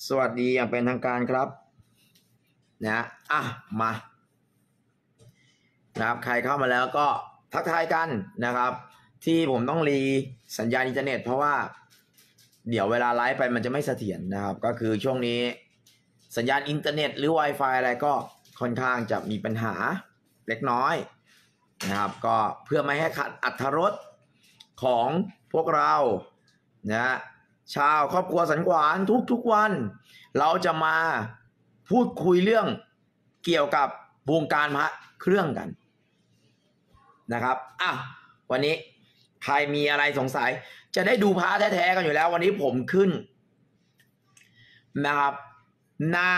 สวัสดีอย่างเป็นทางการครับนะมานะครับใครเข้ามาแล้วก็ทักทายกันนะครับที่ผมต้องรีสัญญาณอินเทอร์เน็ตเพราะว่าเดี๋ยวเวลาไลฟ์ไปมันจะไม่เสถียรนะครับก็คือช่วงนี้สัญญาณอินเทอร์เน็ตหรือ Wi-Fi อะไรก็ค่อนข้างจะมีปัญหาเล็กน้อยนะครับก็เพื่อไม่ให้ขัดอรรถรสของพวกเรานะชาวครอบครัวสันขวานทุกวันเราจะมาพูดคุยเรื่องเกี่ยวกับวงการพระเครื่องกันนะครับวันนี้ใครมีอะไรสงสัยจะได้ดูพระแท้ๆกันอยู่แล้ววันนี้ผมขึ้นนะครับหน้า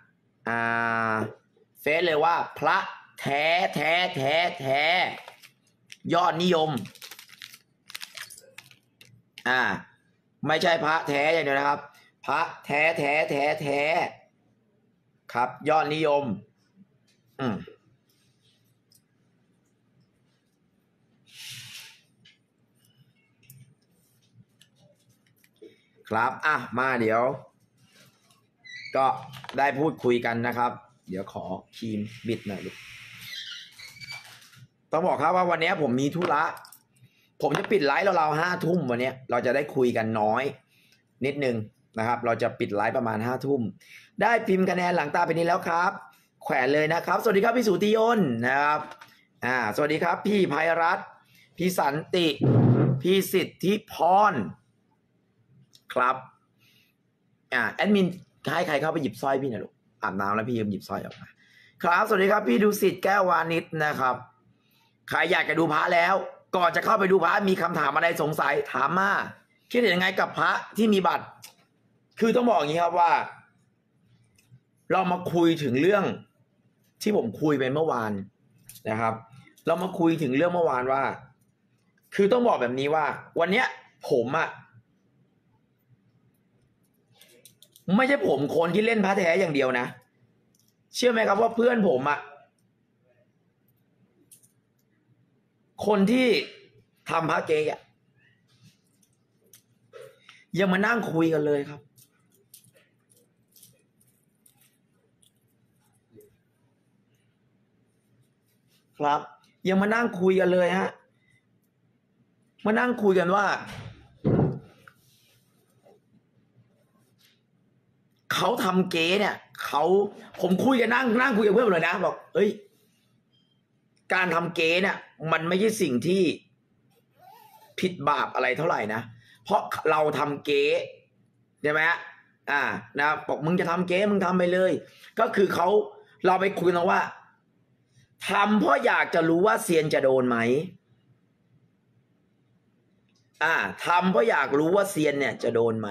เฟซเลยว่าพระแท้ยอดนิยมไม่ใช่พระแท้อย่างเดียวนะครับพระแท้ครับยอดนิยมครับมาเดี๋ยวก็ได้พูดคุยกันนะครับเดี๋ยวขอครีมบิดหน่อยลูกต้องบอกครับว่าวันนี้ผมมีธุระผมจะปิดไลฟ์เรา5 ทุ่มวันนี้เราจะได้คุยกันน้อยนิดนึงนะครับเราจะปิดไลฟ์ประมาณ5 ทุ่มได้พิมพ์คะแนนหลังตาไปนี้แล้วครับแขวนเลยนะครับสวัสดีครับพี่สุติยนต์นะครับสวัสดีครับพี่ภัยรัตน์พี่สันติพี่สิทธิพรครับแอดมินให้ใครเข้าไปหยิบสร้อยพี่หน่อยลูกอาบน้ำแล้วพี่ยืมหยิบสร้อยออกมาครับสวัสดีครับพี่ดุสิตแก้ววานิชนะครับใครอยากจะดูพระแล้วก่อนจะเข้าไปดูพระมีคำถามอะไรสงสัยถามมาคิดเห็นยังไงกับพระที่มีบัตรคือต้องบอกอย่างนี้ครับว่าเรามาคุยถึงเรื่องที่ผมคุยไปเมื่อวานนะครับเรามาคุยถึงเรื่องเมื่อวานว่าคือต้องบอกแบบนี้ว่าวันเนี้ยผมไม่ใช่ผมคนที่เล่นพระแท้อย่างเดียวนะเชื่อไหมครับว่าเพื่อนผมคนที่ทำพระเก๊ยังมานั่งคุยกันเลยครับยังมานั่งคุยกันเลยมานั่งคุยกันว่าเขาทำเก๊เนี่ยผมคุยกันนั่งคุยกับเพื่อนเลยนะบอกเฮ้ยการทำเก๊เนี่ยมันไม่ใช่สิ่งที่ผิดบาปอะไรเท่าไหร่นะเพราะเราทำเก๊ใช่ไหมนะบอกมึงจะทำเก๊มึงทำไปเลยก็คือเราไปคุยกันว่าทำเพราะอยากจะรู้ว่าเซียนจะโดนไหมทำเพราะอยากรู้ว่าเซียนเนี่ยจะโดนไหม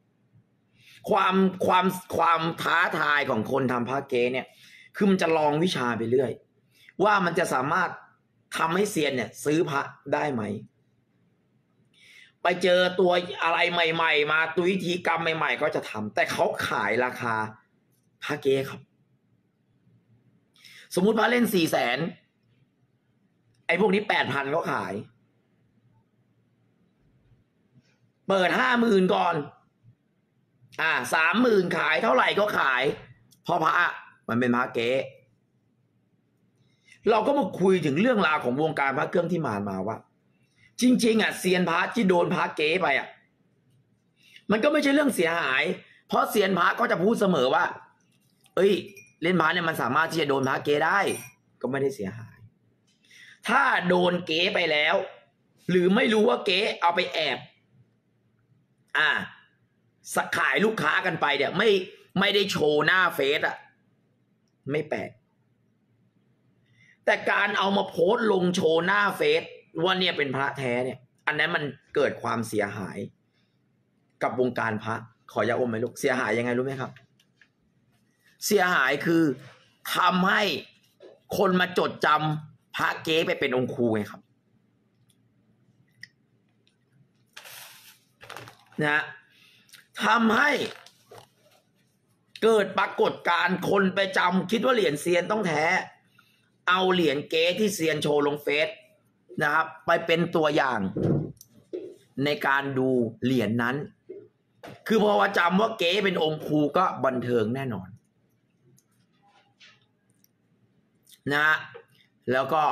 ความท้าทายของคนทำพระเก๊เนี่ยคือมันจะลองวิชาไปเรื่อยว่ามันจะสามารถทำให้เซียนเนี่ยซื้อพระได้ไหมไปเจอตัวอะไรใหม่ๆมาตัววิธีกรรมใหม่ๆก็จะทำแต่เขาขายราคาพระเก๊ครับสมมุติพระเล่น400,000ไอ้พวกนี้8,000ก็ขายเปิด50,000ก่อน30,000ขายเท่าไหร่ก็ขายเพราะพระมันเป็นพระเก๊เราก็มาคุยถึงเรื่องราวของวงการพระเครื่องที่ผ่านมาว่าจริงๆเซียนพระที่โดนพระเก๊ไปมันก็ไม่ใช่เรื่องเสียหายเพราะเซียนพระก็จะพูดเสมอว่าเล่นพระเนี่ยมันสามารถที่จะโดนพระเก๊ได้ก็ไม่ได้เสียหายถ้าโดนเก๊ไปแล้วหรือไม่รู้ว่าเก๊เอาไปแอบขายลูกค้ากันไปเนี่ยไม่ได้โชว์หน้าเฟซไม่แปลกแต่การเอามาโพสต์ลงโชว์หน้าเฟซว่าเนี่ยเป็นพระแท้เนี่ยอันนั้นมันเกิดความเสียหายกับวงการพระขอยาอมไหมลูกเสียหายยังไงรู้ไหมครับเสียหายคือทำให้คนมาจดจำพระเก๊ไปเป็นองค์ครูไงครับนะทำให้เกิดปรากฏการณ์คนไปจำคิดว่าเหรียญเซียนต้องแท้เอาเหรียญเก๊ที่เซียนโชว์ลงเฟซนะครับไปเป็นตัวอย่างในการดูเหรียญนั้นคือพอว่าจำว่าเก๊เป็นองค์ครูก็บันเทิงแน่นอนนะแล้วก็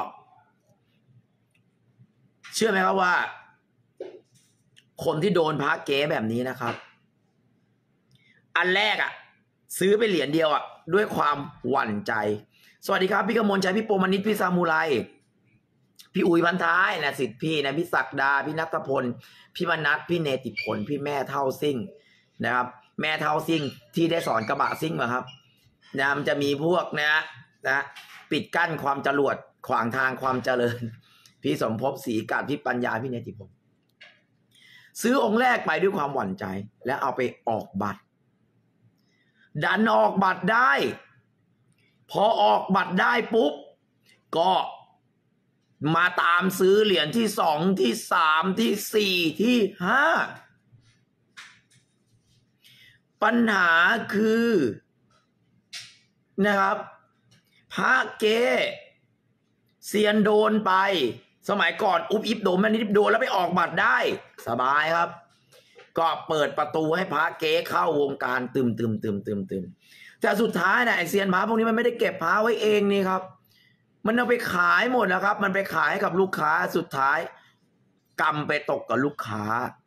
เชื่อไหมครับว่าคนที่โดนพระเก๊แบบนี้นะครับอันแรกซื้อไปเหรียญเดียวด้วยความหวั่นใจสวัสดีครับพี่กมลชัยพี่โปมนิตพี่ซามูไรพี่อุ๋ยพันท้ายนะสิทธิ์พี่นะพี่ศักดาพี่นัทพลพี่มนัสพี่เนติพลพี่แม่เท่าซิ่งนะครับแม่เท่าซิ่งที่ได้สอนกระบะซิ่งมาครับนะมันจะมีพวกนะปิดกั้นความจรวดขวางทางความเจริญพี่สมภพศรีกาศพี่ปัญญาพี่เนติพลซื้อองค์แรกไปด้วยความหวั่นใจแล้วเอาไปออกบัตรดันออกบัตรได้พอออกบัตรได้ปุ๊บก็มาตามซื้อเหรียญที่สองที่สามที่สี่ที่ห้าปัญหาคือนะครับพระเก๊เซียนโดนไปสมัยก่อนอุบอิบโดนแม่นิดโดนแล้วไปออกบัตรได้สบายครับก็เปิดประตูให้พระเก๊เข้าวงการตึมแต่สุดท้ายนะไอเซียนพระพวกนี้มันไม่ได้เก็บพระไว้เองนี่ครับมันเอาไปขายหมดแล้วครับมันไปขายให้กับลูกค้าสุดท้ายกรรมไปตกกับลูกค้า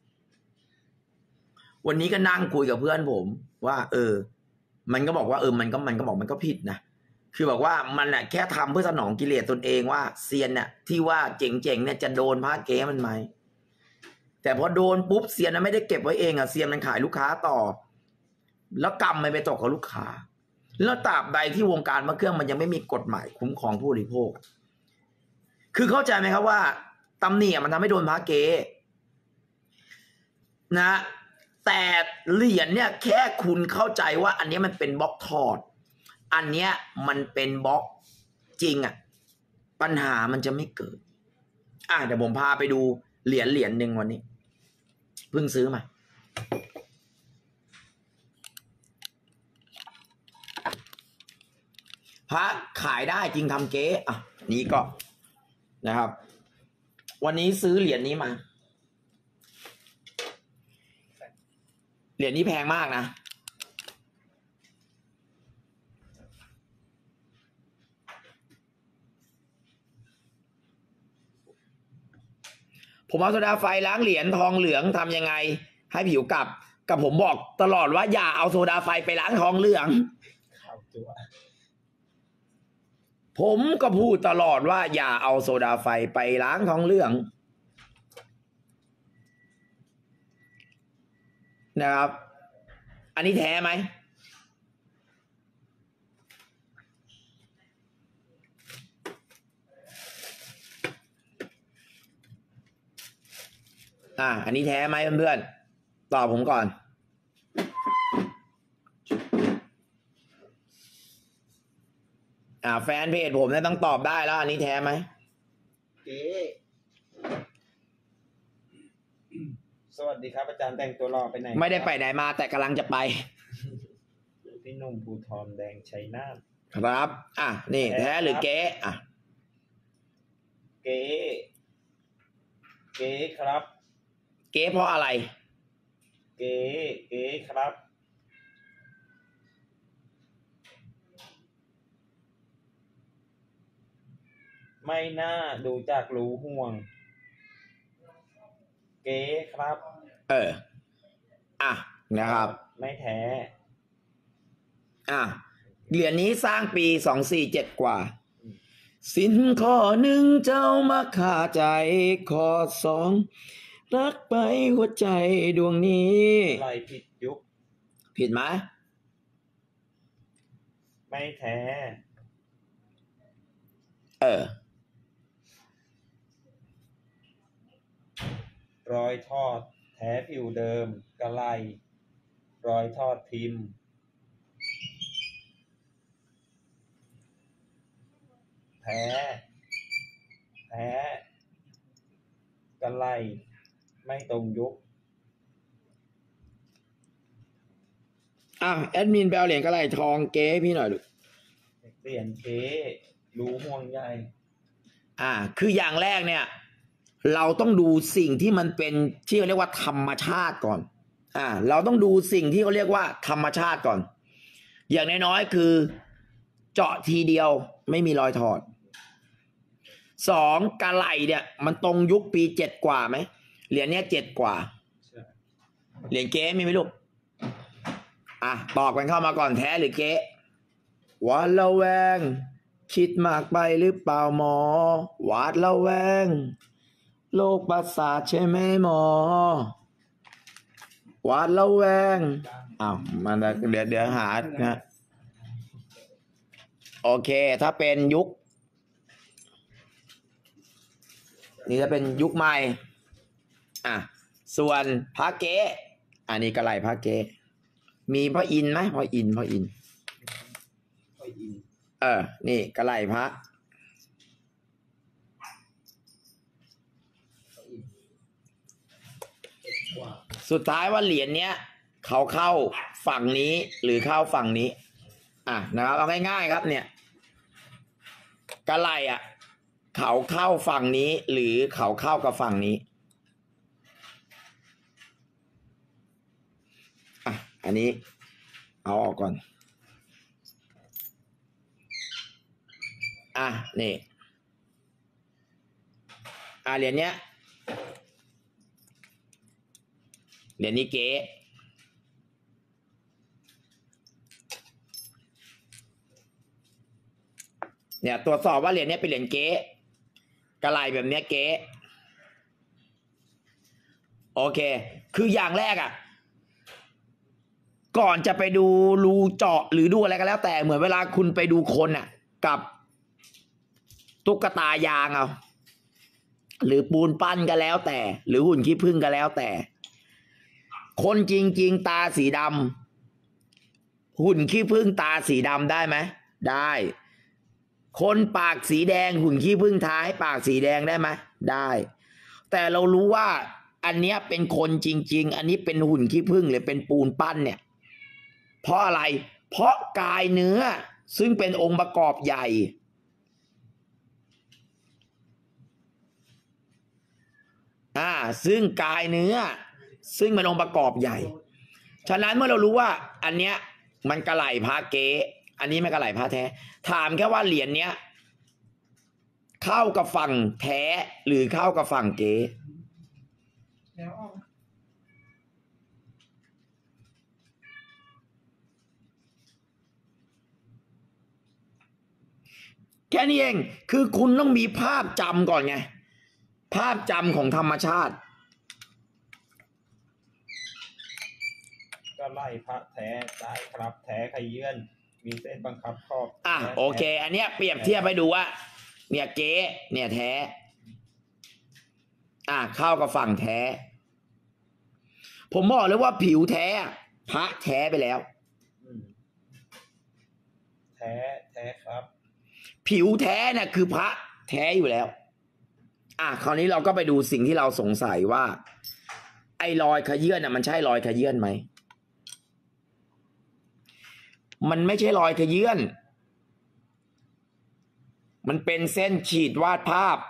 วันนี้ก็นั่งคุยกับเพื่อนผมว่ามันก็บอกว่ามันก็บอกมันก็ผิดนะคือบอกว่ามันแค่ทำเพื่อสนองกิเลสตนเองว่าเซียนที่ว่าเจ๋งๆจะโดนพระเก๊มันไหมแต่พอโดนปุ๊บเซียนไม่ได้เก็บไว้เองเซียนมันขายลูกค้าต่อแล้วกรรมมันไปตกกับลูกค้าแล้วตราบใดที่วงการพระเครื่องมันยังไม่มีกฎหมายคุ้มครองผู้บริโภคคือเข้าใจไหมครับว่าตำหนิมันทำให้โดนพระเก๊นะแต่เหรียญเนี่ยแค่คุณเข้าใจว่าอันนี้มันเป็นบล็อกถอดอันเนี้ยมันเป็นบล็อกจริงปัญหามันจะไม่เกิดเดี๋ยวผมพาไปดูเหรียญหนึ่งวันนี้เพิ่งซื้อมาพระขายได้จริงทำเก๊นี้ก็นะครับวันนี้ซื้อเหรียญนี้มาเหรียญนี้แพงมากนะผมเอาโซดาไฟล้างเหรียญทองเหลืองทำยังไงให้ผิวกลับกับผมบอกตลอดว่าอย่าเอาโซดาไฟไปล้างทองเหลืองผมก็พูดตลอดว่าอย่าเอาโซดาไฟไปล้างทองเหลืองนะครับอันนี้แท้ไหมอันนี้แท้ไหมเพื่อนๆตอบผมก่อนแฟนเพจผมเนี่ยต้องตอบได้แล้วอันนี้แท้ไหมสวัสดีครับอาจารย์แต่งตัวรอไปไหนไม่ได้ไปไหนมาแต่กำลังจะไปพี่หนุ่มภูทรแดงชัยนาทครับนี่แท้หรือเก๊เก๊ครับเก๊เพราะอะไรเก๊ครับไม่น่าดูจากรู้ห่วงเก๊ครับนะครับไม่แท้เหรียญนี้สร้างปี247กว่าสินข้อหนึ่งเจ้ามาขาใจข้อสองรักไปหัวใจดวงนี้อะไรผิดยุคผิดไหมไม่แท้รอยทอดแท้ผิวเดิมกะไลรอยทอดพิมพ์แท้กะไลไม่ตรงยุคแอดมินไปเอาเหรียญกะไลทองเก๊พี่หน่อยดูเหรียญเก๊รู้ห่วงใยคืออย่างแรกเนี่ยเราต้องดูสิ่งที่มันเป็นที่เรียกว่าธรรมชาติก่อนเราต้องดูสิ่งที่เขาเรียกว่าธรรมชาติก่อน อย่างน้อยๆคือเจาะทีเดียวไม่มีรอยถอดสองกะไหล่เนี่ยมันตรงยุคปี7 กว่าไหมเหรียญเนี้ย7 กว่าใช่เหรียญเก๊มีไหมลูกตอบกันเข้ามาก่อนแท้หรือเก๊หวาดระแวงคิดมากไปหรือเปล่าหมอหวาดระแวงโรคประสาทใช่ไหมหมอหวาดระแวงมันเดี๋ยวหานะโอเคถ้าเป็นยุคนี่จะเป็นยุคใหม่ส่วนพระเก๊อันนี้กระไหล่พระเก๊มีพระอินทร์ไหมพระอินทร์ค่อยอินนี่กระไหล่พระสุดท้ายว่าเหรียญเนี้ยเขาเข้าฝั่งนี้หรือเข้าฝั่งนี้นะครับเอาง่ายๆครับเนี่ยกระไหล่เขาเข้าฝั่งนี้หรือเขาเข้ากับฝั่งนี้อันนี้เอาออกก่อนนี่เหรียญเนี้ยเหรียญนี้เก๋เนี่ยตรวจสอบว่าเหรียญนี้เป็นเหรียญเก๊กระไหล่แบบเนี้ยเก๊โอเคคืออย่างแรกก่อนจะไปดูรูเจาะหรือดูอะไรก็แล้วแต่เหมือนเวลาคุณไปดูคนกับตุ๊กตายางหรือปูนปั้นก็แล้วแต่หรือหุ่นขี้ผึ้งก็แล้วแต่คนจริงๆตาสีดำหุ่นขี้ผึ้งตาสีดำได้ไหมได้คนปากสีแดงหุ่นขี้ผึ้งทาให้ปากสีแดงได้ไหมได้แต่เรารู้ว่าอันเนี้ยเป็นคนจริงๆอันนี้เป็นหุ่นขี้ผึ้งหรือเป็นปูนปั้นเนี่ยเพราะอะไรเพราะกายเนื้อซึ่งเป็นองค์ประกอบใหญ่ซึ่งกายเนื้อซึ่งเป็นองค์ประกอบใหญ่ฉะนั้นเมื่อเรารู้ว่าอันเนี้ยมันกระไหล่พระเก๊อันนี้ไม่กระไหล่พระแท้ถามแค่ว่าเหรียญเนี้ยเข้ากับฝั่งแท้หรือเข้ากับฝั่งเก๊แค่นี้เองคือคุณต้องมีภาพจำก่อนไงภาพจำของธรรมชาติก็ไล่พระแท้ได้ครับแท้ขยื่นมีเส้นบังคับครอบโอเคอันเนี้ยเปรียบเทียบไปดูว่าเนี่ยเก๊เนี่ยแท้เข้ากับฝั่งแท้ผมบอกเลยว่าผิวแท้พระแท้ไปแล้วแท้ครับผิวแท้เนี่ยคือพระแท้อยู่แล้วคราวนี้เราก็ไปดูสิ่งที่เราสงสัยว่าไอ้รอยขยื่นมันใช่รอยขยื่นไหมมันไม่ใช่รอยขยื่นมันเป็นเส้นขีดวาดภาพ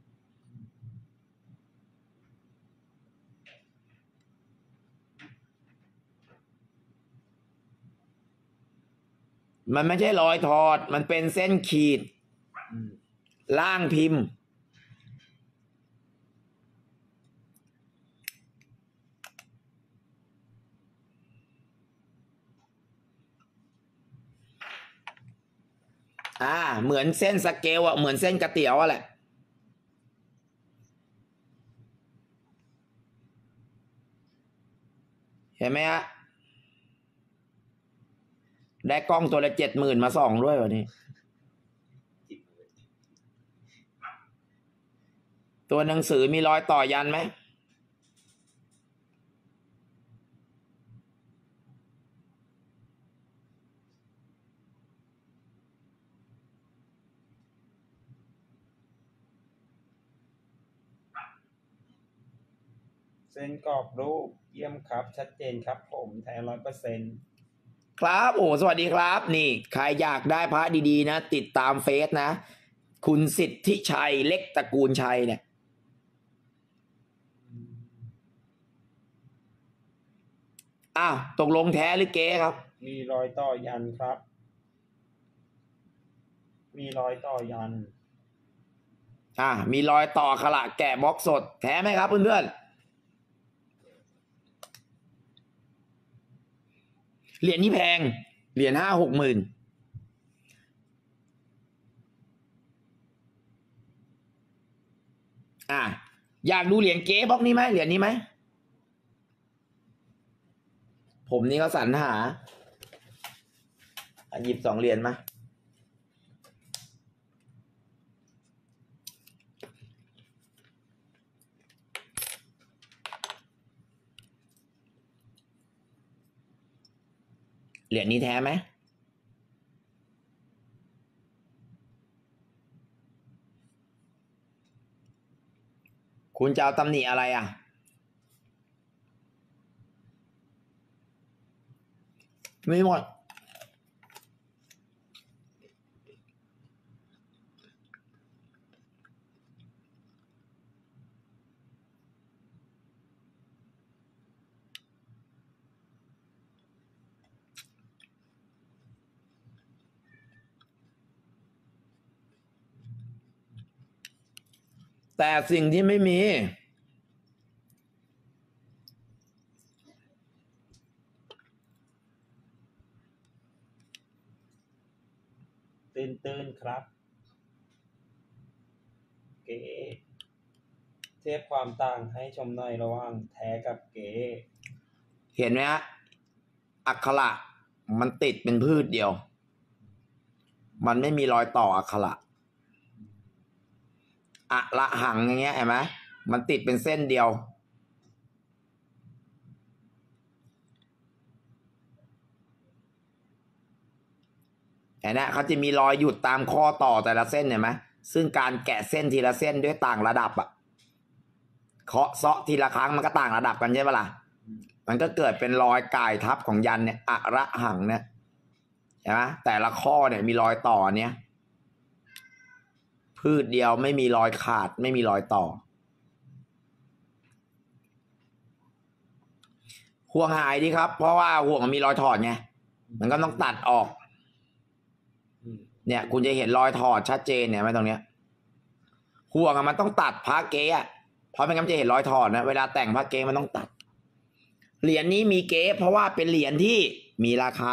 มันไม่ใช่รอยถอดมันเป็นเส้นขีดล่างพิมพ์เหมือนเส้นสเกลเหมือนเส้นก๋วยเตี๋ยวแหละเห็นไหมฮะได้กล้องตัวละ70,000มาส่องด้วยวันนี้ตัวหนังสือมีรอยต่อยันไหมเส้นกรอบรูปเยี่ยมครับชัดเจนครับผมแท้100% ครับสวัสดีครับนี่ใครอยากได้พระดีๆนะติดตามเฟซนะคุณสิทธิชัยเล็กตระกูลชัยเนี่ยอ้าวตกลงแท้หรือเก๊ครับมีรอยต่อยันครับ มีรอยต่อยันมีรอยต่อขละแกะบล็อกสดแท้ไหมครับเพื่อนๆเหรียญนี้แพงเหรียญ5-6 หมื่นอยากดูเหรียญเก๊บล็อกนี้ไหมเหรียญนี้ไหมผมนี่เขาสรรหาหยิบ2 เหรียญมาเหรียญนี้แท้ไหมคุณจะเอาตำหนิอะไรไม่หมดแต่สิ่งที่ไม่มีตื้นครับ เก๋เทียบความต่างให้ชมหน่อยระหว่างแท้กับเก๋เห็นไหมฮะอักขระมันติดเป็นพืชเดียวมันไม่มีรอยต่ออักขระอะละหังอย่างเงี้ยเห็นไหมมันติดเป็นเส้นเดียวเห็นไหมเขาจะมีรอยหยุดตามข้อต่อแต่ละเส้นเห็นไหมซึ่งการแกะเส้นทีละเส้นด้วยต่างระดับเคาะเซาะทีละครั้งมันก็ต่างระดับกันใช่ปะล่ะมันก็เกิดเป็นรอยก่ายทับของยันเนี่ยอะระหังเนี่ยเห็นไหมแต่ละข้อเนี่ยมีรอยต่อเนี้ยพืชเดียวไม่มีรอยขาดไม่มีรอยต่อห่วงหายดีครับเพราะว่าห่วงมันมีรอยถอดไงมันก็ต้องตัดออกเนี่ยคุณจะเห็นรอยถอดชัดเจนเนี่ยไหมตรงเนี้ยห่วงมันต้องตัดพระเก๊เพราะไม่งั้นจะเห็นรอยถอดนะเวลาแต่งพระเก๊มันต้องตัดเหรียญนี้มีเก๊เพราะว่าเป็นเหรียญที่มีราคา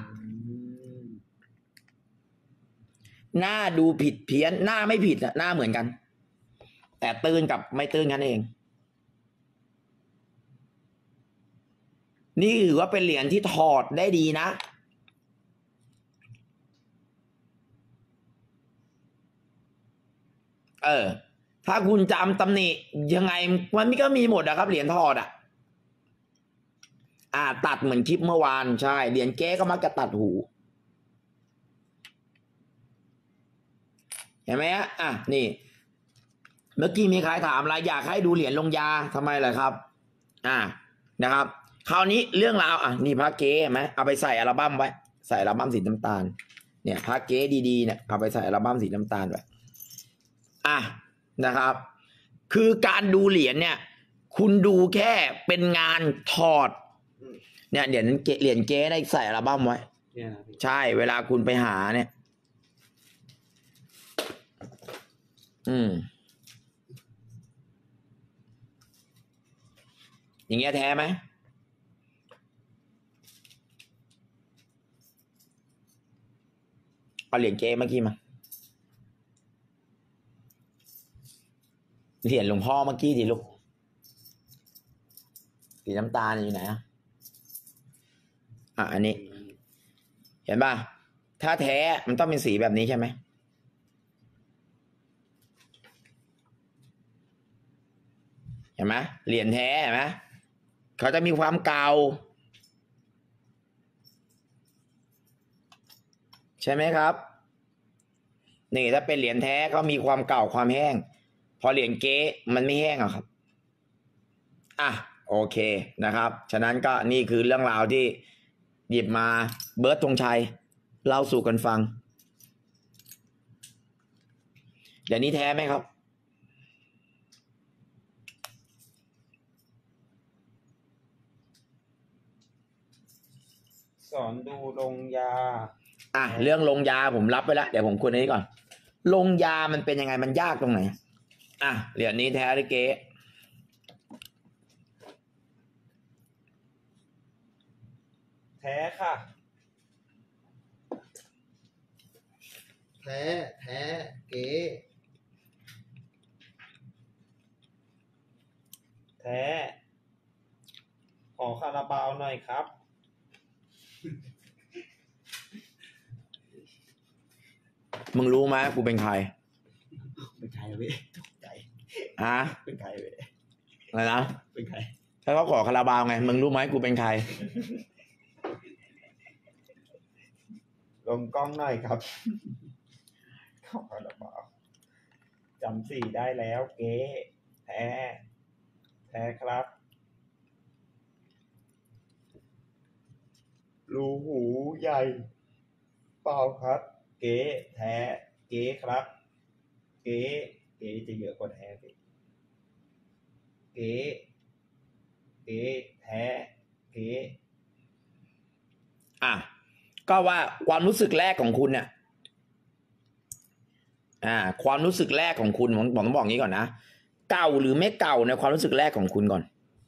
หน้าดูผิดเพี้ยนหน้าไม่ผิดหน้าเหมือนกันแต่ตื้นกับไม่ตื้นกันเองนี่ถือว่าเป็นเหรียญที่ถอดได้ดีนะถ้าคุณจำตำหนิยังไงมันก็มีหมดนะครับเหรียญถอดตัดเหมือนคลิปเมื่อวานใช่เหรียญเก๊ก็มักจะตัดหูเห็นไหมนี่เมื่อกี้มีใครถามอะไรอยากให้ดูเหรียญลงยาทำไมล่ะครับนะครับคราวนี้เรื่องราวนี่พระเก๊เห็นไหมเอาไปใส่อัลบั้มไว้ใส่อัลบั้มสีน้ำตาลเนี่ยพระเก๊ดีๆเนี่ยเอาไปใส่อัลบั้มสีน้ำตาลไว้นะครับคือการดูเหรียญเนี่ยคุณดูแค่เป็นงานถอดเนี่ยเหรียญเก๊ได้ใส่อัลบั้มไว้ใช่เวลาคุณไปหาเนี่ยอย่างเงี้ยแท้ไหมเอาเหรียญเก๊เมื่อกี้มาเหรียญหลวงพ่อเมื่อกี้ดิลูกสีน้ำตาลอยู่ไหนอันนี้เห็นป่ะถ้าแท้มันต้องเป็นสีแบบนี้ใช่ไหมเห็นไหมเหรียญแท้เห็นไหมเขาจะมีความเก่าใช่ไหมครับนี่ถ้าเป็นเหรียญแท้เขามีความเก่าความแห้งพอเหรียญเก๊มันไม่แห้งครับโอเคนะครับฉะนั้นก็นี่คือเรื่องราวที่หยิบมาเบิร์ตธงชัยเล่าสู่กันฟังเดี๋ยวนี้แท้ไหมครับสอนดูลงยาเรื่องลงยาผมรับไปแล้วเดี๋ยวผมคุยอันนี้ก่อนลงยามันเป็นยังไงมันยากตรงไหนเหรียญนี้แท้หรือเก๊แท้ค่ะแท้เก๋แท้ ขอคาราบาวหน่อยครับมึงรู้ไหมกูเป็นใครเป็นใครเว้ยตกใจ เป็นใครเว้ยอะไรนะเป็นใครถ้าเขาขอคาราบาวไงมึงรู้ไหมกูเป็นใครลงกล้องหน่อยครับ ขอคาราบาวจำสีได้แล้วเก๊แท้ แท้ครับ รูหูใหญ่ เปล่าครับ เก๊แท้ เก๊ครับ เก๊จะเยอะกว่าแท้สิเก๊แท้ เก๊ก็ว่าความรู้สึกแรกของคุณเนี่ยความรู้สึกแรกของคุณผมต้องบอกงี้ก่อนนะเก่าหรือไม่เก่าในความรู้สึกแรกของคุณก่อน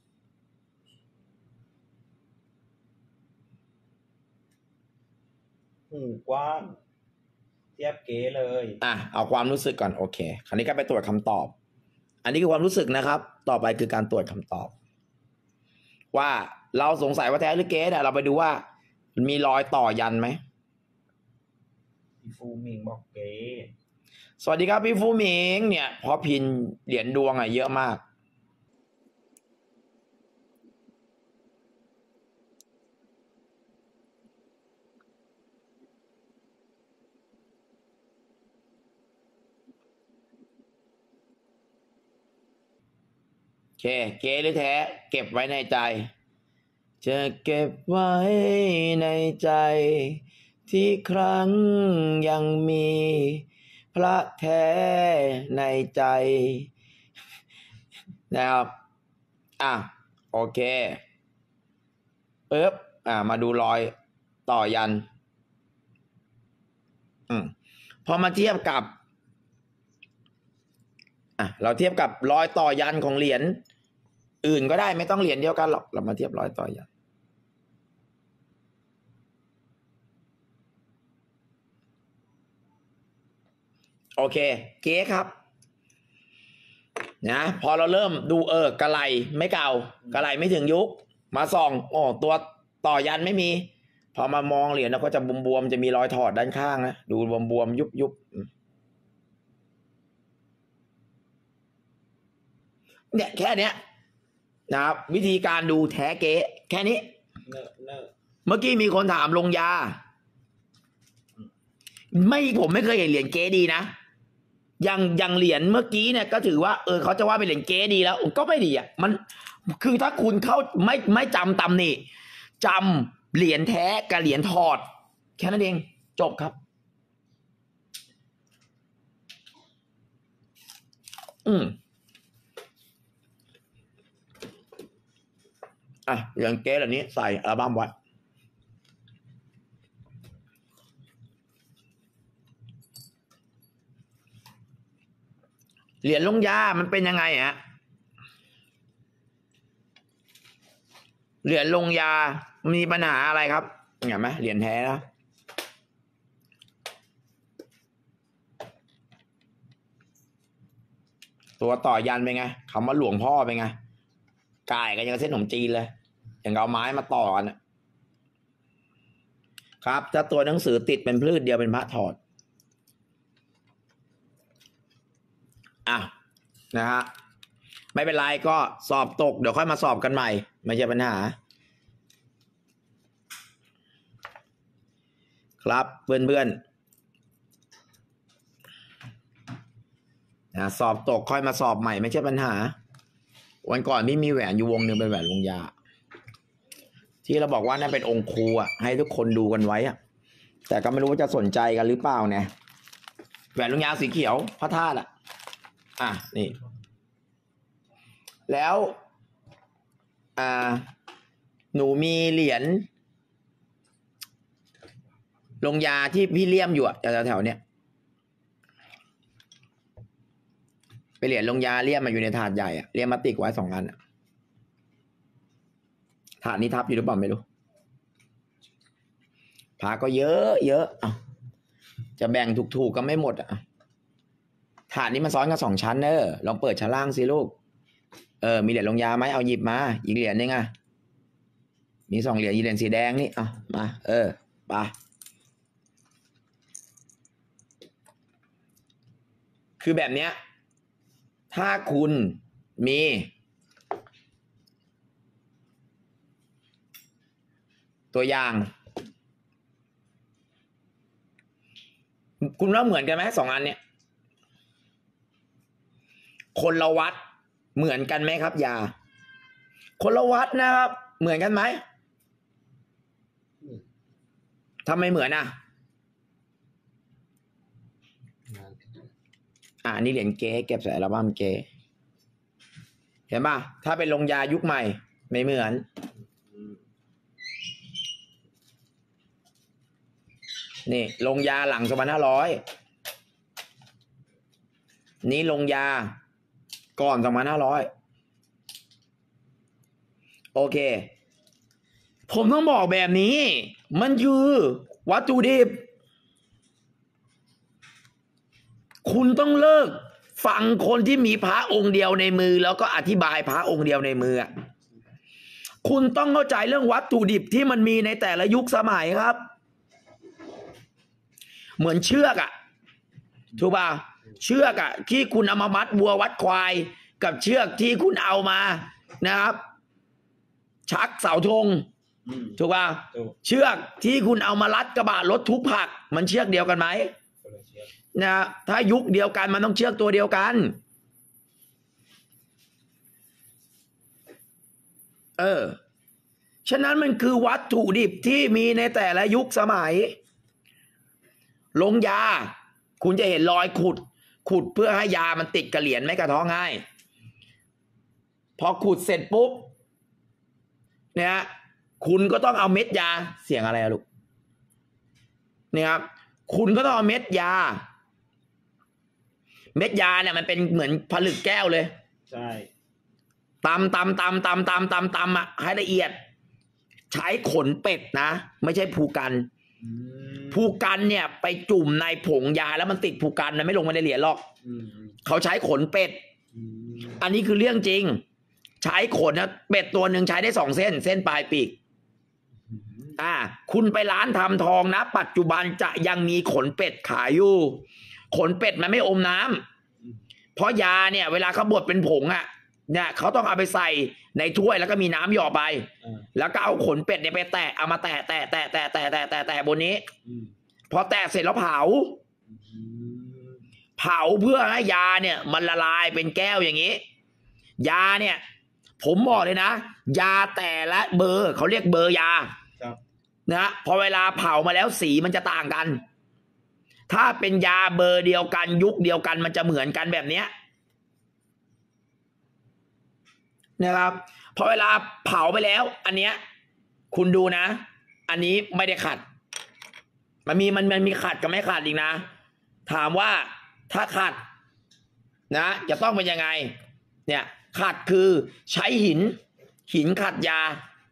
หูกว้างเทียบเก๋เลยเอาความรู้สึกก่อนโอเคคราวนี้ก็ไปตรวจคำตอบ อันนี้คือความรู้สึกนะครับ ต่อไปคือการตรวจคำตอบ ว่าเราสงสัยว่าแท้หรือเก๊เนี่ยเราไปดูว่ามีรอยต่อยันไหมพี่ฟูมิงบอกเก๋สวัสดีครับพี่ฟูหมิงเนี่ยเพราะพินเหรียญดวงเยอะมากโอเคเก๋หรือแท้เก็บไว้ในใจจะเก็บไว้ในใจที่ครั้งยังมีพระแท้ในใจนะครับโอเคปึ๊บมาดูรอยต่อยันพอมาเทียบกับเราเทียบกับรอยต่อยันของเหรียญอื่นก็ได้ไม่ต้องเหรียญเดียวกันหรอกเรามาเทียบรอยต่อยันโอเคเก๊ครับนะพอเราเริ่มดูกระไหลไม่เก่ากระไหลไม่ถึงยุคมาส่องตัวต่อยันไม่มีพอมามองเหรียญเราก็จะบวมๆจะมีรอยถอดด้านข้างนะดูบวมๆยุบเนี่ยแค่เนี้ยนะครับวิธีการดูแท้เก๊แค่นี้เมื่อกี้มีคนถามลงยาผมไม่เคยเห็นเหรียญเก๊ดีนะอย่างเหรียญเมื่อกี้เนี่ยก็ถือว่าเขาจะว่าเป็นเหรียญเก๊ดีแล้วก็ไม่ดีมันคือถ้าคุณเข้าไม่จำตำหนิจำเหรียญแท้กับเหรียญถอดแค่นั้นเองจบครับอย่างเก๊เหล่านี้ใส่อัลบั้มไว้เหรียญลงยามันเป็นยังไงเหรียญลงยามีปัญหาอะไรครับเห็นไหมเหรียญแท้นะตัวต่อยันเป็นไงคำว่าหลวงพ่อเป็นไงกายกันยังเส้นขนมจีนเลยอย่างเอาไม้มาต่อกันครับถ้าตัวหนังสือติดเป็นพืชเดียวเป็นพระถอดนะฮะไม่เป็นไรก็สอบตกเดี๋ยวค่อยมาสอบกันใหม่ไม่ใช่ปัญหาครับเพื่อนสอบตกค่อยมาสอบใหม่ไม่ใช่ปัญหาวันก่อนนี่มีแหวนอยู่วงหนึ่งเป็นแหวนลงยาที่เราบอกว่านั่นเป็นองค์ครูให้ทุกคนดูกันไว้แต่ก็ไม่รู้ว่าจะสนใจกันหรือเปล่าเนี่ยแหวนลงยาสีเขียวพระธาตุนี่แล้วหนูมีเหรียญลงยาที่พี่เลี่ยมอยู่อะแถวๆเนี่ยไปเหรียญลงยาเลี่ยมมาอยู่ในถาดใหญ่อะเลี่ยมมาติกไว้2 อันอะถาดนี้ทับอยู่หรือเปล่าไม่รู้ผาก็เยอะอ่ะจะแบ่งถูกๆก็ไม่หมดอ่ะถาดนี้มันซ้อนกัน2 ชั้นลองเปิดชั้นล่างสิลูกมีเหรียญลงยาไหมเอาหยิบมาอีกเหรียญนึงอ่ะมี2 เหรียญอีเหรียญสีแดงนี่มาไปคือแบบเนี้ยถ้าคุณมีตัวอย่างคุณว่าเหมือนกันไหม2 อันเนี่ยคนละวัดเหมือนกันไหมครับยาคนละวัดนะครับเหมือนกันไหมทำไมเหมือนนี่เหรียญเก๊เก็บใส่อัลบั้มเก๊เห็นป่ะถ้าเป็นลงยายุคใหม่ไม่เหมือนนี่ลงยาหลัง2500นี้ลงยาก่อน2500โอเคผมต้องบอกแบบนี้มันคือวัตถุดิบคุณต้องเลิกฟังคนที่มีพระองค์เดียวในมือแล้วก็อธิบายพระองค์เดียวในมือคุณต้องเข้าใจเรื่องวัตถุดิบที่มันมีในแต่ละยุคสมัยครับเหมือนเชือกถูกป่ะเชือกที่คุณเอามามัดวัววัดควายกับเชือกที่คุณเอามานะครับชักเสาธงถูกป่ะเชือกที่คุณเอามารัดกระบะรถทุกผักมันเชือกเดียวกันไหมนะถ้ายุคเดียวกันมันต้องเชือกตัวเดียวกันฉะนั้นมันคือวัตถุดิบที่มีในแต่ละยุคสมัยลงยาคุณจะเห็นรอยขุดเพื่อให้ยามันติดกระเหรียญไม่กระท้อง่ายพอขุดเสร็จปุ๊บเนี่ยคุณก็ต้องเอาเม็ดยาเสียงอะไรลูกเนี่ยครับคุณก็ต้องเอาเม็ดยาเนี่ยมันเป็นเหมือนผลึกแก้วเลยใช่ตำให้ละเอียดใช้ขนเป็ดนะไม่ใช่ภูกันเนี่ยไปจุ่มในผงยาแล้วมันติดภูกันมันไม่ลงมาในเหรียญหรอกเขาใช้ขนเป็ดอันนี้คือเรื่องจริงใช้ขนนะเป็ดตัวหนึ่งใช้ได้2 เส้นปลายปีกคุณไปร้านทำทองนะปัจจุบันจะยังมีขนเป็ดขายอยู่ขนเป็ดมันไม่อมน้ำเพราะยาเนี่ยเวลาเขาบดเป็นผงเนี่ยเขาต้องเอาไปใส่ในถ้วยแล้วก็มีน้ำหยอดไปแล้วก็เอาขนเป็ดเนี่ยไปแตะเอามาแตะบนนี้พอแตะเสร็จแล้วเผาเพื่อให้ยาเนี่ยมันละลายเป็นแก้วอย่างนี้ยาเนี่ยผมบอกเลยนะยาแต่ละเบอร์เขาเรียกเบอร์ยานะพอเวลาเผามาแล้วสีมันจะต่างกันถ้าเป็นยาเบอร์เดียวกันยุคเดียวกันมันจะเหมือนกันแบบเนี้ยนะครับพอเวลาเผาไปแล้วอันเนี้ยคุณดูนะอันนี้ไม่ได้ขัดมันมีขัดกับไม่ขัดอีกนะถามว่าถ้าขัดนะจะต้องเป็นยังไงเนี่ยขัดคือใช้หินขัดยา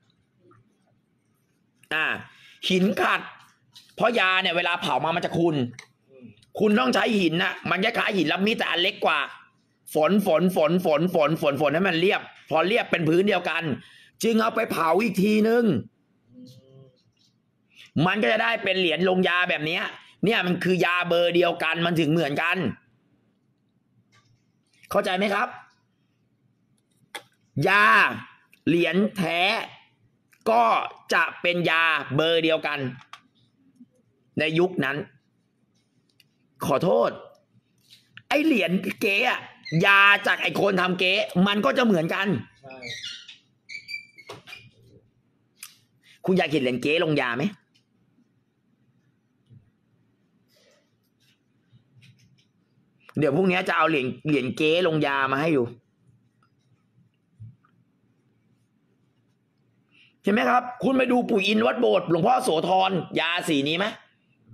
หินขัดเพราะยาเนี่ยเวลาเผามามันจะคุณต้องใช้หินมันคล้ายหินแล้วมีแต่อันเล็กกว่าฝนให้มันเรียบพอเรียบเป็นพื้นเดียวกันจึงเอาไปเผาอีกทีนึงมันก็จะได้เป็นเหรียญลงยาแบบนี้เนี่ยมันคือยาเบอร์เดียวกันมันถึงเหมือนกันเข้าใจไหมครับยาเหรียญแท้ก็จะเป็นยาเบอร์เดียวกันในยุคนั้นขอโทษไอเหรียญเก๊ยาจากไอคนทำเก๊มันก็จะเหมือนกันคุณอยากเห็นเหรียญเก๊ลงยาไหมเดี๋ยวพรุ่งนี้จะเอาเหรียญเก๊ลงยามาให้ดูเห็นไหมครับคุณไปดูปู่อินวัดโบสถ์หลวงพ่อโสธรยาสีนี้ไหม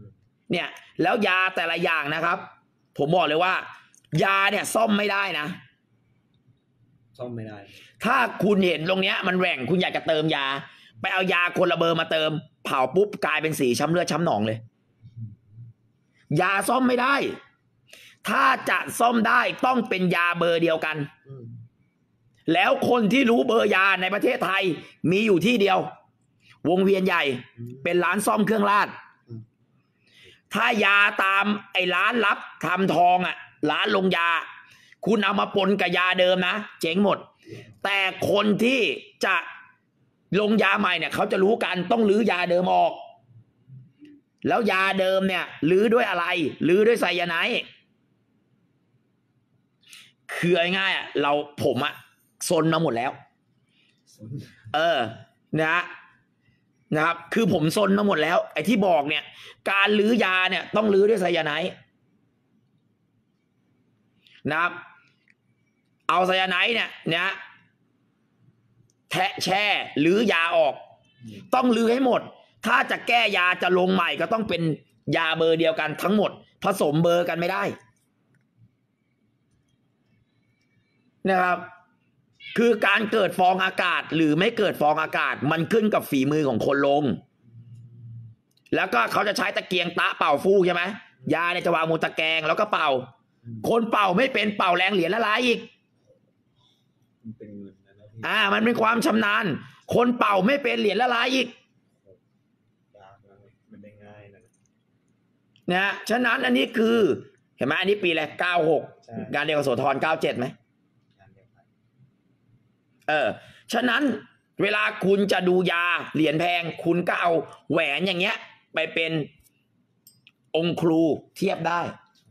เนี่ยแล้วยาแต่ละอย่างนะครับ ผมบอกเลยว่า ยาเนี่ยซ่อมไม่ได้นะซ่อมไม่ได้ถ้าคุณเห็นตรงเนี้ยมันแหว่งคุณอยากจะเติมยา ไปเอายาคนละเบอร์มาเติม เผาปุ๊บกลายเป็นสีช้ำเลือดช้ำหนองเลย ยาซ่อมไม่ได้ ถ้าจะซ่อมได้ต้องเป็นยาเบอร์เดียวกัน แล้วคนที่รู้เบอร์ยาในประเทศไทยมีอยู่ที่เดียว วงเวียนใหญ่เป็นร้านซ่อมเครื่องราชถ้ายาตามไอ้ร้านรับทำทองอ่ะร้านลงยา คุณเอามาปนกับยาเดิมนะเจ๊งหมด แต่คนที่จะลงยาใหม่เนี่ยเขาจะรู้กันต้องรื้อยาเดิมออก แล้วยาเดิมเนี่ยรื้อด้วยอะไรรื้อด้วยไซยาไนด์คือง่ายๆอ่ะผมอ่ะซนมาหมดแล้ว นะครับคือผมซนมาหมดแล้วไอ้ที่บอกเนี่ยการรื้อยาเนี่ยต้องรื้อด้วยไซยาไนด์นะครับเอาไซยาไนด์เนี่ยแช่รื้อยาออกต้องรื้อให้หมดถ้าจะแก้ยาจะลงใหม่ก็ต้องเป็นยาเบอร์เดียวกันทั้งหมดผสมเบอร์กันไม่ได้นะครับคือการเกิดฟองอากาศหรือไม่เกิดฟองอากาศมันขึ้นกับฝีมือของคนลงแล้วก็เขาจะใช้ตะเกียงตะเป่าฟูกใช่ไหมยาเนี่ยจะวางบนตะแกรงแล้วก็เป่าคนเป่าไม่เป็นเป่าแรงเหรียญละลายอีกมันเป็นเงินนะมันเป็นความชำนาญคนเป่าไม่เป็นเหรียญละลายอีกมันได้ง่ายนะฉะนั้นอันนี้คือเห็นไหมอันนี้ปีอะไร96งานเดียวกับโสธร97ไหมฉะนั้นเวลาคุณจะดูยาเหรียญแพงคุณก็เอาแหวนอย่างเงี้ยไปเป็นองค์ครูเทียบได้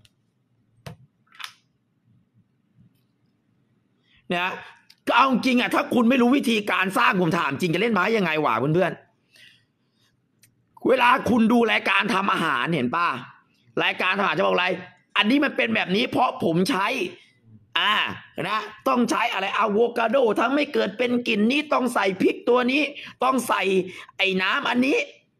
นะก็เอาจริงอ่ะถ้าคุณไม่รู้วิธีการสร้างผมถามจริงจะเล่นไม้ยังไงวะเพื่อนๆเวลาคุณดูรายการทำอาหารเห็นป่ะรายการทำอาหารจะบอกอะไรอันนี้มันเป็นแบบนี้เพราะผมใช้นะต้องใช้อะไรอะโวคาโดทั้งไม่เกิดเป็นกลิ่นนี้ต้องใส่พริกตัวนี้ต้องใส่ไอ้น้ำอันนี้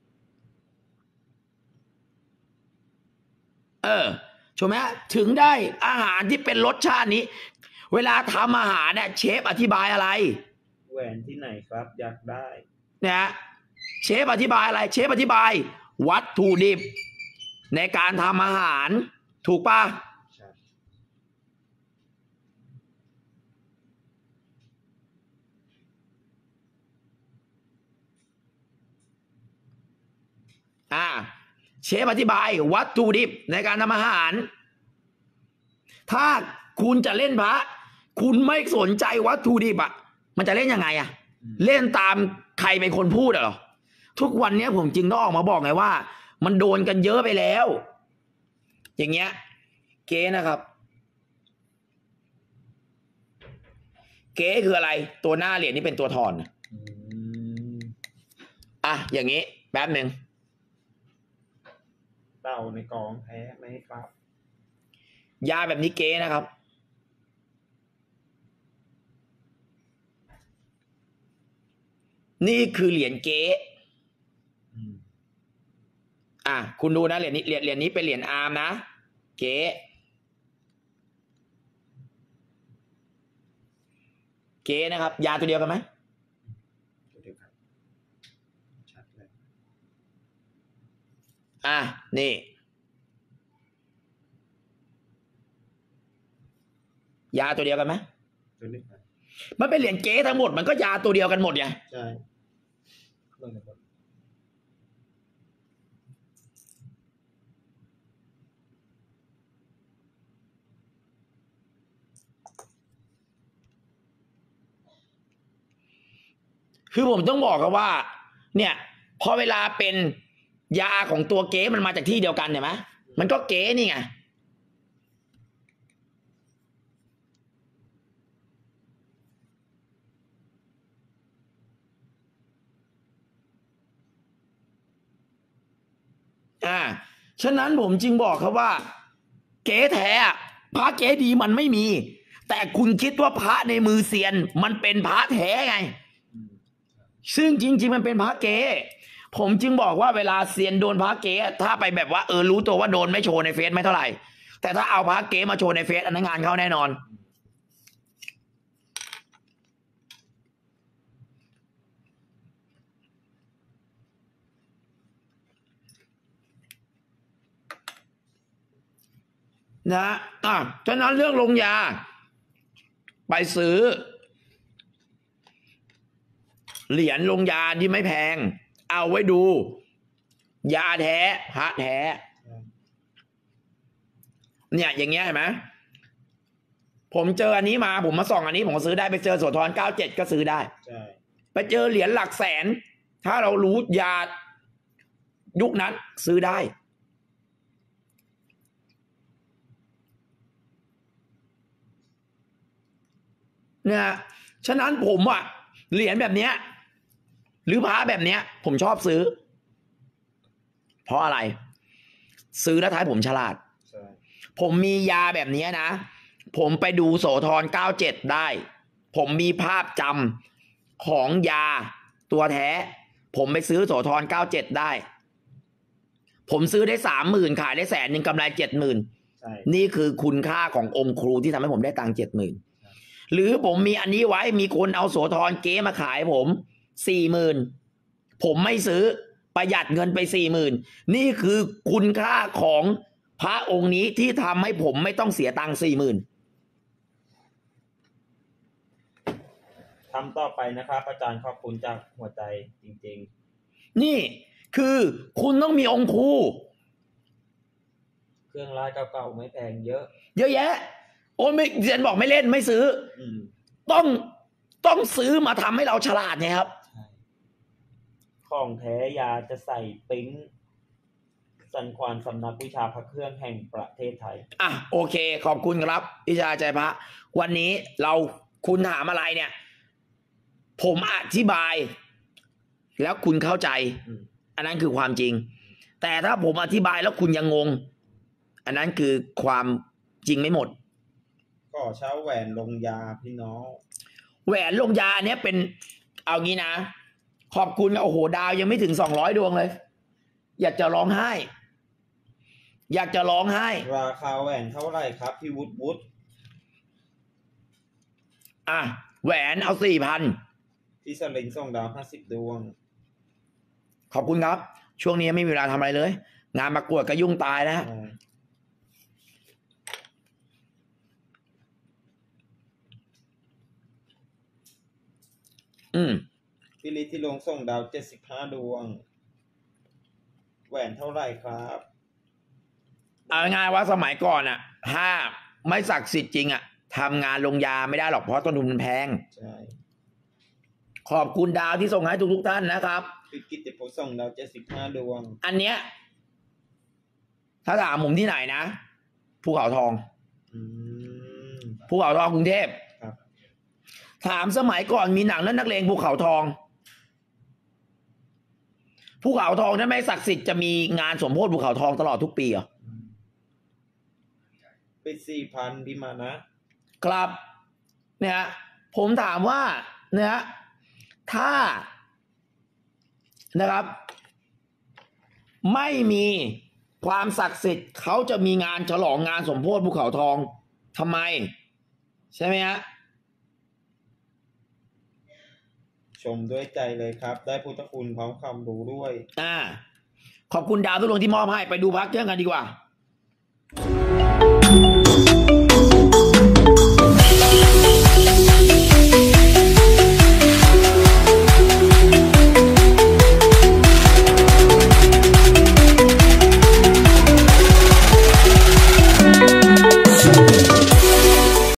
ใช่ไหมถึงได้อาหารที่เป็นรสชาตินี้เวลาทำอาหารเนี่ยเชฟอธิบายอะไรแหวนที่ไหนครับอยากได้นะเชฟอธิบายอะไรเชฟอธิบายวัตถุดิบในการทำอาหารถูกป่ะเชฟอธิบายวัตถุดิบในการทำอาหารถ้าคุณจะเล่นพระคุณไม่สนใจวัตถุดิบมันจะเล่นยังไงเล่นตามใครเป็นคนพูดเหรอทุกวันนี้ผมจึงต้องออกมาบอกไงว่ามันโดนกันเยอะไปแล้วอย่างเงี้ยเก๊นะครับเก๊คืออะไรตัวหน้าเหรียญนี่เป็นตัวถอนอย่างนี้แป๊บหนึ่งเต่าในกองแท้ไหมครับยาแบบนี้เก๊นะครับนี่คือเหรียญเก๊คุณดูนะเหรียญนี้เป็นเหรียญอาร์มนะเก๊นะครับยาตัวเดียวกันไหมตัวเดียวกันชัดเลยนี่ยาตัวเดียวกันไหมตัวนี้มันเป็นเหรียญเก๊ทั้งหมดมันก็ยาตัวเดียวกันหมดไงใช่คือผมต้องบอกกันว่าเนี่ยพอเวลาเป็นยาของตัวเก๊มันมาจากที่เดียวกันเห็นไหมมันก็เก๊นี่ไงฉะนั้นผมจึงบอกครับว่าเก๊แท้พระเก๊ดีมันไม่มีแต่คุณคิดว่าพระในมือเซียนมันเป็นพระแท้ไงซึ่งจริงๆมันเป็นพระเก๊ผมจึงบอกว่าเวลาเซียนโดนพระเก๊ถ้าไปแบบว่ารู้ตัวว่าโดนไม่โชว์ในเฟซไม่เท่าไหร่แต่ถ้าเอาพระเก๊มาโชว์ในเฟซอันนั้นงานเข้าแน่นอนนะฉะนั้นเรื่องลงยาไปซื้อเหรียญลงยาที่ไม่แพงเอาไว้ดูยาแท้พระแท้เนี่ยอย่างเงี้ยเห็นไหมผมเจออันนี้มาผมมาส่องอันนี้ผมก็ซื้อได้ไปเจอโสธร97ก็ซื้อได้ไปเจอเหรียญหลักแสนถ้าเรารู้ยายุคนั้นซื้อได้เนี่ยฉะนั้นผมอะเหรียญแบบเนี้ยหรือพระแบบเนี้ยผมชอบซื้อเพราะอะไรซื้อแล้วท้ายผมฉลาดผมมียาแบบนี้นะผมไปดูโสธร97ได้ผมมีภาพจำของยาตัวแท้ผมไปซื้อโสธร97ได้ผมซื้อได้ 30,000 ขายได้100,000กำไร 70,000นี่คือคุณค่าขององค์ครูที่ทำให้ผมได้ตังค์ 70,000หรือผมมีอันนี้ไว้มีคนเอาโสธรเก๊มาขายผม 40,000ผมไม่ซื้อประหยัดเงินไป 40,000นี่คือคุณค่าของพระองค์นี้ที่ทำให้ผมไม่ต้องเสียตังค์ 40,000 ทำต่อไปนะครับอาจารย์ขอบคุณจากหัวใจจริงๆนี่คือคุณต้องมีองค์ครูเครื่องรางเก่าๆไม่แพงเยอะแยะโอ้ไม่เรียนบอกไม่เล่นไม่ซื้อต้องซื้อมาทำให้เราฉลาดไงครับของแท้ยาจะใส่ปิ๊งสันควานสำนักวิชาพระเครื่องแห่งประเทศไทยโอเคขอบคุณครับวิชาใจพระวันนี้คุณถามอะไรเนี่ยผมอธิบายแล้วคุณเข้าใจอันนั้นคือความจริงแต่ถ้าผมอธิบายแล้วคุณยังงงอันนั้นคือความจริงไม่หมดก็เช้าแหวนลงยาพี่น้องแหวนลงยาเนี้ยเป็นเอางี้นะขอบคุณโอ้โหดาวยังไม่ถึง200ดวงเลยอยากจะร้องไห้ราคาแหวนเท่าไหร่ครับพี่วุฒิแหวนเอา 4,000 พี่สลิงส่งดาว50 ดวงขอบคุณครับช่วงนี้ไม่มีเวลาทำอะไรเลยงานประกวดก็ยุ่งตายนะพี่ลิที่ลงส่งดาว75 ดวงแหวนเท่าไหร่ครับเอาง่ายว่าสมัยก่อนถ้าไม่ศักดิ์สิทธิ์จริงทำงานลงยาไม่ได้หรอกเพราะต้นทุนมันแพงใช่ขอบคุณดาวที่ส่งให้ทุกท่านนะครับพี่กิตติพงศ์ส่งดาว75 ดวงอันเนี้ยถ้าถามผมที่ไหนนะภูเขาทองภูเขาทองกรุงเทพถามสมัยก่อนมีหนังเรื่องนักเลงภูเขาทองภูเขาทองถ้าไม่ศักดิ์สิทธิ์จะมีงานสมโภชภูเขาทองตลอดทุกปีเหรอเป็น 4,000 พี่มานะครับเนี่ยผมถามว่าเนี่ยถ้านะครับไม่มีความศักดิ์สิทธิ์เขาจะมีงานฉลองงานสมโภชภูเขาทองทำไมใช่ไหมฮะชมด้วยใจเลยครับได้พุทธคุณพร้อมความรู้ด้วยขอบคุณดาวทุกดวงที่มอบให้ไปดูพระเครื่องกันดีกว่า